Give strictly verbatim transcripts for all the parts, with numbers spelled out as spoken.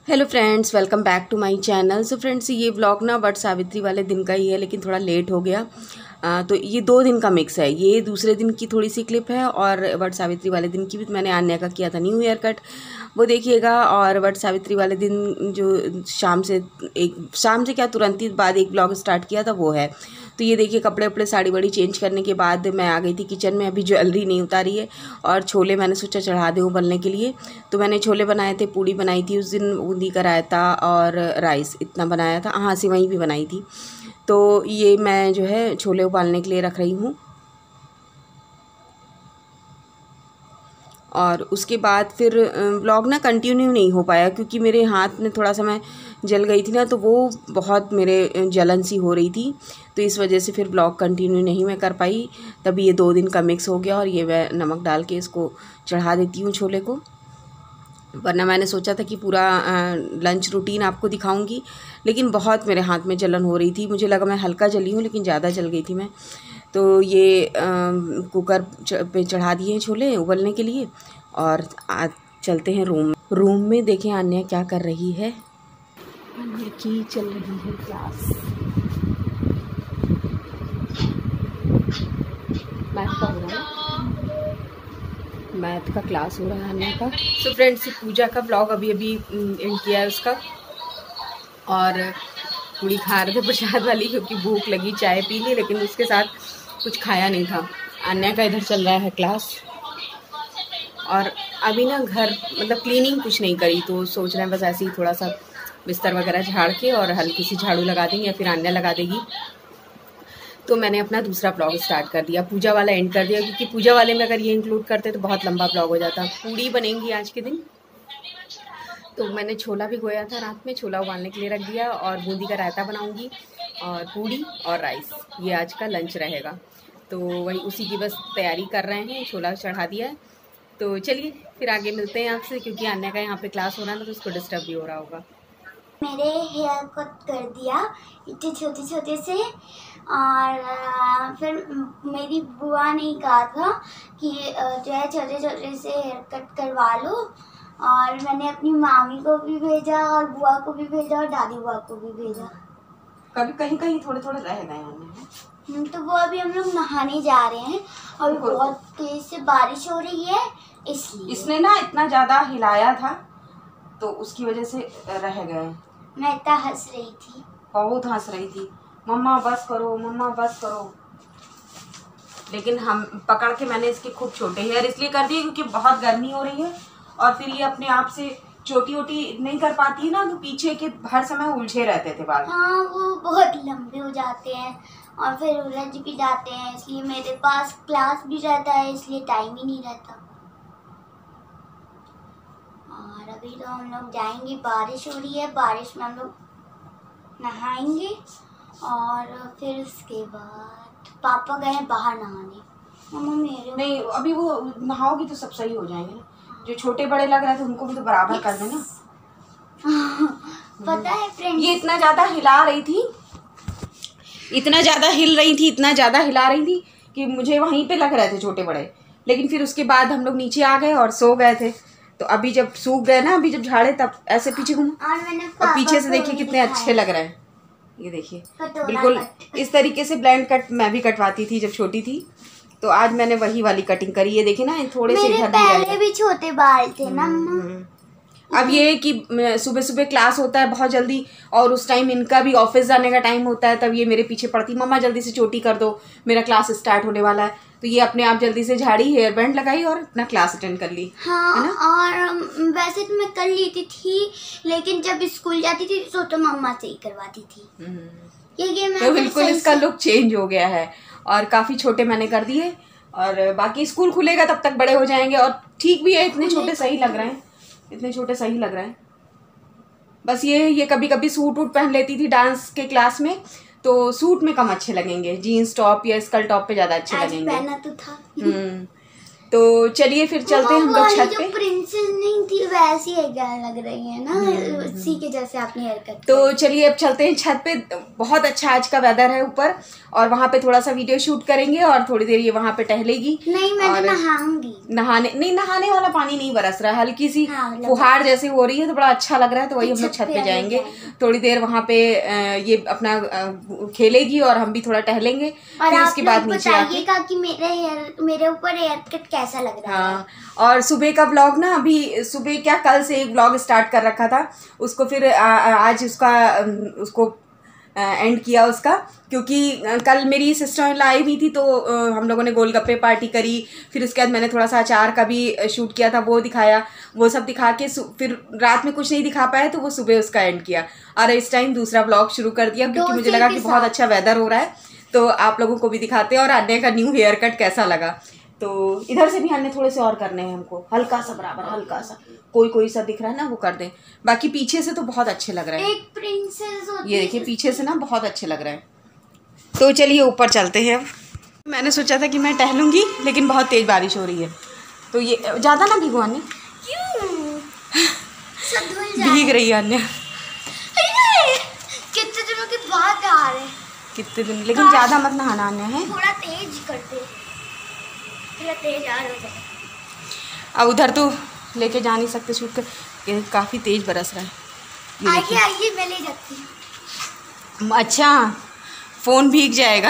Hello friends, welcome back to my channel. So friends, ये vlog ना वट सावित्री वाले दिन का ही है, लेकिन थोड़ा लेट हो गया। आ, तो ये दो दिन का मिक्स है। ये दूसरे दिन की थोड़ी सी क्लिप है और वट सावित्री वाले दिन की भी मैंने आन्या का किया था न्यू ईयर कट, वो देखिएगा। और वट सावित्री वाले दिन जो शाम से एक शाम से क्या तुरंत ही बाद एक व्लॉग स्टार्ट किया था वो है। तो ये देखिए, कपड़े वपड़े साड़ी वाड़ी चेंज करने के बाद मैं आ गई थी किचन में। अभी ज्वेलरी नहीं उतारी है और छोले मैंने सोचा चढ़ा दूँ उबलने के लिए। तो मैंने छोले बनाए थे, पूड़ी बनाई थी उस दिन, बूंदी का रायता और राइस इतना बनाया था। हाँ, सिवई भी बनाई थी। तो ये मैं जो है छोले उबालने के लिए रख रही हूँ। और उसके बाद फिर व्लॉग ना कंटिन्यू नहीं हो पाया क्योंकि मेरे हाथ में थोड़ा सा मैं जल गई थी ना, तो वो बहुत मेरे जलन सी हो रही थी, तो इस वजह से फिर व्लॉग कंटिन्यू नहीं मैं कर पाई। तभी ये दो दिन का मिक्स हो गया और ये मैं नमक डाल के इसको चढ़ा देती हूँ छोले को। वरना मैंने सोचा था कि पूरा लंच रूटीन आपको दिखाऊंगी, लेकिन बहुत मेरे हाथ में जलन हो रही थी। मुझे लगा मैं हल्का जली हूँ, लेकिन ज़्यादा जल गई थी मैं। तो ये आ, कुकर पे चढ़ा दिए छोले उबलने के लिए और आज चलते हैं रूम रूम में। देखें आन्या क्या कर रही है। आन्या की चल रही है क्लास, मैथ का हो रहा है, मैथ का क्लास हो रहा है आन्या का। सो फ्रेंड्स, पूजा का ब्लॉग अभी अभी एंड किया है उसका, और पूरी खा रहे थे प्रसाद वाली क्योंकि भूख लगी, चाय पी ली, लेकिन उसके साथ कुछ खाया नहीं था। आन्या का इधर चल रहा है क्लास। और अभी ना घर मतलब क्लीनिंग कुछ नहीं करी, तो सोच रहे हैं बस ऐसे ही थोड़ा सा बिस्तर वगैरह झाड़ के और हल्की सी झाड़ू लगा देंगे या फिर आन्या लगा देगी। तो मैंने अपना दूसरा ब्लॉग स्टार्ट कर दिया, पूजा वाला एंड कर दिया, क्योंकि पूजा वाले में अगर ये इंक्लूड करते तो बहुत लंबा ब्लॉग हो जाता। पूड़ी बनेंगी आज के दिन, तो मैंने छोला भी गोया था रात में, छोला उबालने के लिए रख दिया, और बूंदी का रायता बनाऊंगी और पूड़ी और राइस, ये आज का लंच रहेगा। तो वही उसी की बस तैयारी कर रहे हैं, छोला चढ़ा दिया है। तो चलिए फिर आगे मिलते हैं आपसे, क्योंकि आन्या का यहाँ पे क्लास हो रहा है ना, तो उसको डिस्टर्ब भी हो रहा होगा। मेरे हेयर कट कर दिया इतने छोटे छोटे से, और फिर मेरी बुआ ने कहा था कि जो है छोटे छोटे से हेयर कट करवा लो, और मैंने अपनी मामी को भी भेजा और बुआ को भी भेजा और दादी बुआ को भी भेजा। कभी कहीं कहीं थोड़े थोड़े रह गए हैं, तो वो अभी हम लोग नहाने जा रहे हैं और बहुत तेज से बारिश हो रही है, इसलिए इसने ना इतना ज्यादा हिलाया था तो उसकी वजह से रह गए। मैं इतना हंस रही थी, बहुत हंस रही थी, मम्मा बस करो, मम्मा बस करो। लेकिन हम पकड़ के मैंने इसके खूब छोटे हेयर इसलिए कर दिए क्योंकि बहुत गर्मी हो रही है, और फिर ये अपने आप से छोटी छोटी नहीं कर पाती है ना, तो पीछे के हर समय उलझे रहते थे बाल। हाँ, वो बहुत लंबे हो जाते हैं और फिर उलझ भी जाते हैं, इसलिए मेरे पास क्लास भी रहता है, इसलिए टाइम ही नहीं रहता। और अभी तो हम लोग जाएंगे, बारिश हो रही है, बारिश में हम लोग नहाएंगे और फिर उसके बाद पापा गए बाहर नहाने। मम्मा मेरे नहीं, अभी वो नहाओगी तो सब सही हो जाएंगे ना। जो छोटे बड़े लग रहे थे उनको भी तो बराबर कर देना। पता है फ्रेंड, ये इतना ज्यादा हिला रही थी, इतना ज्यादा हिल रही थी, इतना ज्यादा हिला रही थी कि मुझे वहीं पे लग रहे थे छोटे बड़े। लेकिन फिर उसके बाद हम लोग नीचे आ गए और सो गए थे। तो अभी जब सूख गए ना, अभी जब झाड़े तब ऐसे पीछे घूमा, और पीछे से देखिए कितने अच्छे लग रहे हैं। ये देखिए बिल्कुल इस तरीके से ब्लेंड कट मैं भी कटवाती थी जब छोटी थी, तो आज मैंने वही वाली कटिंग करी। ये देखिए ना, थोड़े से इधर पहले भी छोटे बाल थे ना। अब ये कि सुबह सुबह क्लास होता है बहुत जल्दी, और उस टाइम इनका भी ऑफिस जाने का टाइम होता है, तब ये मेरे पीछे पड़ती, मम्मा जल्दी से चोटी कर दो, मेरा क्लास स्टार्ट होने वाला है। तो ये अपने आप जल्दी से झाड़ी, हेयर बैंड लगाई और अपना क्लास अटेंड कर ली। हाँ, है ना? और वैसे तो मैं कर लेती थी, लेकिन जब स्कूल जाती थी तो तो मम्मा से ही करवाती थी। ये मैं तो बिल्कुल इसका लुक चेंज हो गया है, और काफ़ी छोटे मैंने कर दिए, और बाकी स्कूल खुलेगा तब तक बड़े हो जाएंगे। और ठीक भी है, इतने छोटे सही लग रहे हैं, इतने छोटे सही लग रहे हैं। बस ये ये कभी कभी सूट वूट पहन लेती थी डांस के क्लास में, तो सूट में कम अच्छे लगेंगे, जीन्स टॉप या स्कर्ट टॉप पे ज़्यादा अच्छे लगेंगे। पहना तो था। हम्म तो चलिए फिर चलते हैं हम लोग छत पे। प्रिंसेस नहीं थी वैसी है क्या लग रही है ना, उसी के जैसे आपने हेयर कट। तो चलिए अब चलते हैं छत पे। बहुत अच्छा आज का वेदर है ऊपर, और वहाँ पे थोड़ा सा वीडियो शूट करेंगे और थोड़ी देर ये वहाँ पे टहलेगी। नहीं मैं तो नहाऊंगी। नहाने नहीं, नहाने वाला पानी नहीं बरस रहा है, हल्की सी हाँ, फुहार जैसे हो रही है तो बड़ा अच्छा लग रहा है। तो वही हम लोग छत पे जाएंगे थोड़ी देर, वहाँ पे ये अपना खेलेगी और हम भी थोड़ा टहलेंगे, फिर उसके बाद नीचे बताइएगा कि मेरे हेयर मेरे ऊपर हेयर कट कैसा लग रहा है। हाँ, और सुबह का ब्लॉग ना, अभी सुबह क्या कल से एक ब्लॉग स्टार्ट कर रखा था, उसको फिर आ, आज उसका उसको एंड किया उसका, क्योंकि कल मेरी सिस्टर इन लॉ आई हुई थी तो हम लोगों ने गोलगप्पे पार्टी करी, फिर उसके बाद मैंने थोड़ा सा अचार का भी शूट किया था, वो दिखाया, वो सब दिखा के फिर रात में कुछ नहीं दिखा पाया तो वो सुबह उसका एंड किया, और इस टाइम दूसरा ब्लॉग शुरू कर दिया क्योंकि मुझे लगा कि बहुत अच्छा वेदर हो रहा है तो आप लोगों को भी दिखाते हैं और अन्य का न्यू हेयर कट कैसा लगा। तो इधर से भी अन्य थोड़े से और करने हैं हमको, हल्का सा बराबर, हल्का सा कोई कोई सा दिख रहा है ना वो कर दें, बाकी पीछे से तो बहुत अच्छे लग रहे हैं। एक प्रिंसेस होती ये देखिए पीछे से ना बहुत अच्छे लग रहे हैं। तो चलिए ऊपर चलते हैं अब। मैंने सोचा था कि मैं टहलूंगी लेकिन बहुत तेज बारिश हो रही है तो ये ज़्यादा ना भीगो अन्य, भीग रही है अन्य। कितने दिनों के बाद आ रहे हैं, कितने दिन, लेकिन ज़्यादा मत नहाना अन्य है, थोड़ा तेज करते, थोड़ा तेज आ रहा है। अब उधर तो लेके जा नहीं सकते शूट कर, काफ़ी तेज बरस रहा है। आइए आइए मैं ले जाती हूँ। अच्छा फ़ोन भीग जाएगा।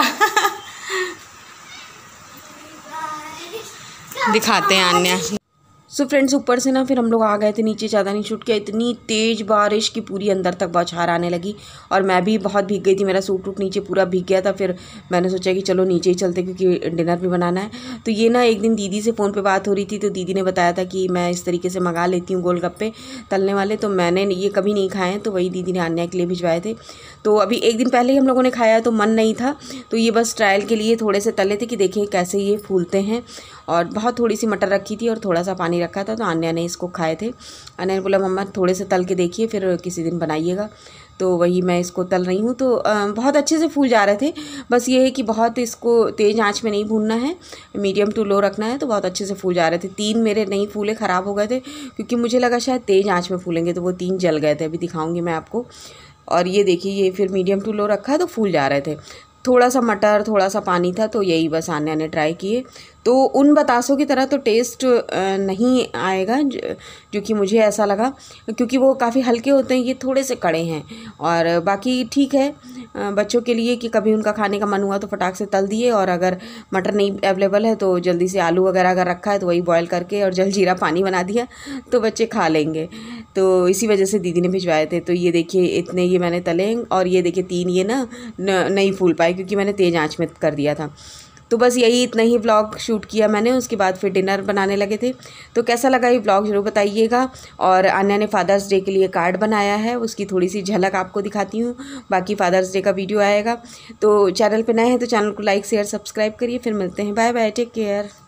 दिखाते हैं अन्य। सो फ्रेंड्स ऊपर से ना फिर हम लोग आ गए थे नीचे, ज़्यादा नहीं शूट किया, इतनी तेज़ बारिश की पूरी अंदर तक बौछार आने लगी और मैं भी बहुत भीग गई थी, मेरा सूट वूट नीचे पूरा भीग गया था। फिर मैंने सोचा कि चलो नीचे ही चलते क्योंकि डिनर भी बनाना है। तो ये ना एक दिन दीदी से फ़ोन पे बात हो रही थी तो दीदी ने बताया था कि मैं इस तरीके से मंगा लेती हूँ गोलगप्पे तलने वाले, तो मैंने ये कभी नहीं खाए हैं तो वही दीदी ने अन्य के लिए भिजवाए थे। तो अभी एक दिन पहले ही हम लोगों ने खाया तो मन नहीं था, तो ये बस ट्रायल के लिए थोड़े से तले थे कि देखें कैसे ये फूलते हैं, और बहुत थोड़ी सी मटर रखी थी और थोड़ा सा पानी रखा था। तो अन्या ने इसको खाए थे, अन्या ने बोला मम्मा थोड़े से तल के देखिए फिर किसी दिन बनाइएगा, तो वही मैं इसको तल रही हूँ। तो बहुत अच्छे से फूल जा रहे थे, बस ये है कि बहुत इसको तेज़ आंच में नहीं भूनना है, मीडियम टू लो रखना है। तो बहुत अच्छे से फूल जा रहे थे, तीन मेरे नहीं फूले, ख़राब हो गए थे क्योंकि मुझे लगा शायद तेज़ आँच में फूलेंगे तो वो तीन जल गए थे, अभी दिखाऊँगी मैं आपको। और ये देखिए ये फिर मीडियम टू लो रखा है तो फूल जा रहे थे, थोड़ा सा मटर थोड़ा सा पानी था, तो यही बस अन्या ने ट्राई किए। तो उन बतासों की तरह तो टेस्ट नहीं आएगा जो कि मुझे ऐसा लगा, क्योंकि वो काफ़ी हल्के होते हैं, ये थोड़े से कड़े हैं। और बाकी ठीक है बच्चों के लिए कि कभी उनका खाने का मन हुआ तो फटाक से तल दिए, और अगर मटर नहीं अवेलेबल है तो जल्दी से आलू वगैरह अगर रखा है तो वही बॉयल करके और जलजीरा पानी बना दिया तो बच्चे खा लेंगे। तो इसी वजह से दीदी ने भिजवाए थे। तो ये देखिए इतने ये मैंने तले, और ये देखिए तीन ये ना नहीं फूल पाए क्योंकि मैंने तेज़ आंच में कर दिया था। तो बस यही इतना ही व्लॉग शूट किया मैंने, उसके बाद फिर डिनर बनाने लगे थे। तो कैसा लगा ये व्लॉग ज़रूर बताइएगा। और अन्या ने फादर्स डे के लिए कार्ड बनाया है, उसकी थोड़ी सी झलक आपको दिखाती हूँ, बाकी फादर्स डे का वीडियो आएगा। तो चैनल पे नए हैं तो चैनल को लाइक शेयर सब्सक्राइब करिए। फिर मिलते हैं, बाय बाय, टेक केयर।